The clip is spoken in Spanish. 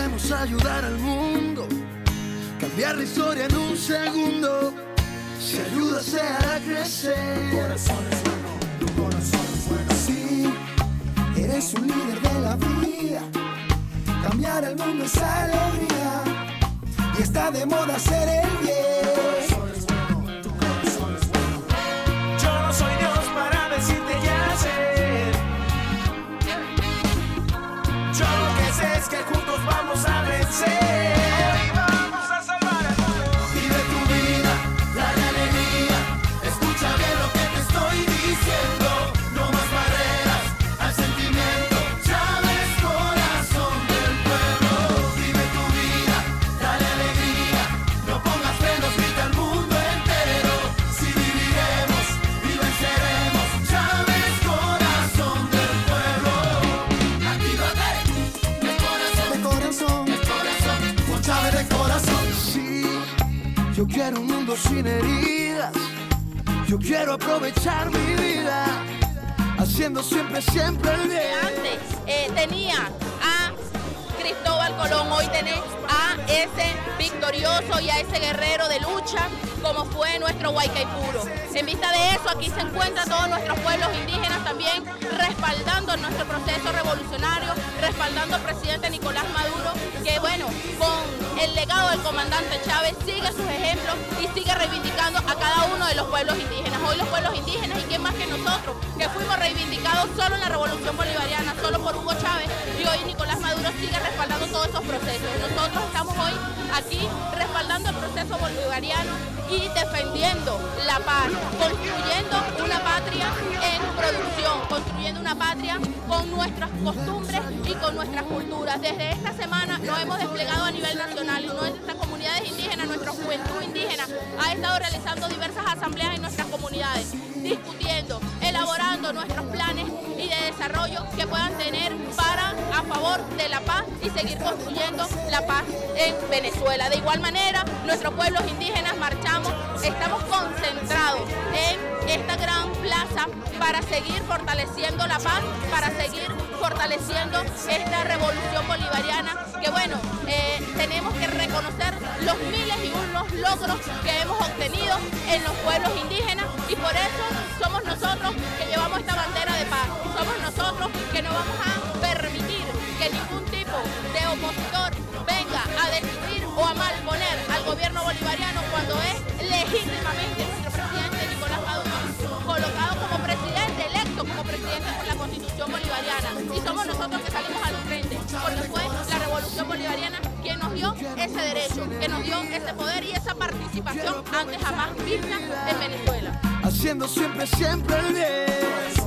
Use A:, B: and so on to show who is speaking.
A: podemos ayudar al mundo, cambiar la historia en un segundo. Si ayuda se hará crecer.
B: Tu corazón es bueno, tu corazón es bueno. Sí, eres un líder de la vida. Cambiar el mundo es alegría. Y está de moda hacer el bien. Tu corazón es bueno, tu corazón es bueno.
C: Yo no soy Dios para decirte qué hacer. Yo lo que sé es que juntos vamos a vencer. Hoy vamos a salvar al mundo.
A: Vive tu vida, dale alegría. Escucha bien lo que te estoy diciendo. No más barreras al sentimiento. Chávez, corazón del pueblo. Vive tu vida, dale alegría. No pongas frenos, grita al mundo entero. Si viviremos y venceremos. Chávez, corazón del pueblo. Actívate, el corazón,
B: De corazón,
A: el corazón, con Chávez de corazón. Sí, yo quiero un mundo sin heridas. Yo quiero aprovechar mi vida, haciendo siempre, siempre el bien.
D: Antes tenía a Cristóbal Colón, hoy tenés a ese victorioso y a ese guerrero de lucha como fue nuestro Guaycaipuro. En vista de eso, aquí se encuentran todos nuestros pueblos indígenas también respaldando nuestro proceso revolucionario, respaldando al presidente Nicolás Maduro, que bueno, con el legado del comandante Chávez sigue sus ejemplos y sigue reivindicando a cada uno de los pueblos indígenas. Hoy los pueblos indígenas, y quién más que nosotros, que fuimos reivindicados solo en la Revolución Bolivariana, solo por Hugo Chávez, y hoy Nicolás Maduro sigue respaldando todos esos procesos. Nosotros estamos hoy aquí respaldando el proceso bolivariano y defendiendo la paz, construyendo una patria en producción, construyendo una patria con nuestras costumbres y con nuestras culturas. Desde esta semana nos hemos desplegado a nivel nacional y nuestras comunidades indígenas, nuestra juventud indígena ha estado realizando diversas asambleas en nuestras comunidades, discutiendo, elaborando nuestros planes y de desarrollo que puedan tener a favor de la paz y seguir construyendo la paz en Venezuela. De igual manera, nuestros pueblos indígenas marchamos, estamos concentrados en esta gran plaza para seguir fortaleciendo la paz, para seguir fortaleciendo esta revolución bolivariana, que bueno, tenemos que reconocer los miles y unos logros que hemos obtenido en los pueblos indígenas, y por eso somos nosotros que llevamos esta bandera de paz, somos nosotros que no vamos a permitir que ningún tipo de opositor venga a destruir o a malponer al gobierno bolivariano cuando es legítimamente nuestro presidente Nicolás Maduro colocado como presidente, electo como presidente por la Constitución bolivariana, y somos nosotros que salimos al frente, porque fue la Revolución Bolivariana quien nos dio ese derecho, que nos dio ese poder y esa participación antes jamás vista en Venezuela.
A: Haciendo siempre, siempre el bien.